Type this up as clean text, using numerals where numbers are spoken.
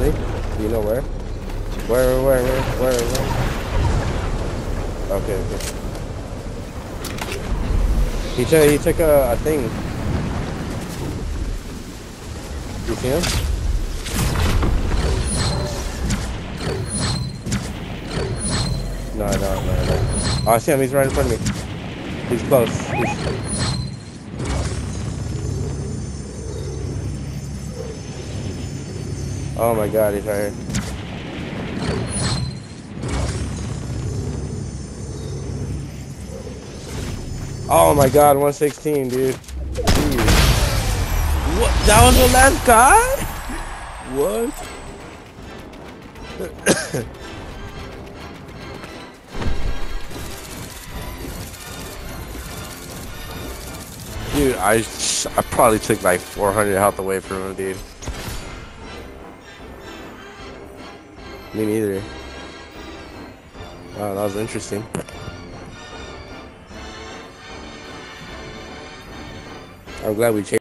Really? Do you know where? Where? Okay, okay. He took a thing. You see him? No. Oh, I see him. He's right in front of me. He's close. Oh my God, he's right here. Oh my God, 116, dude. Jeez. What? That was the last guy? What? Dude, I probably took like 400 health away from him, dude. Me neither. Wow, that was interesting. I'm glad we changed.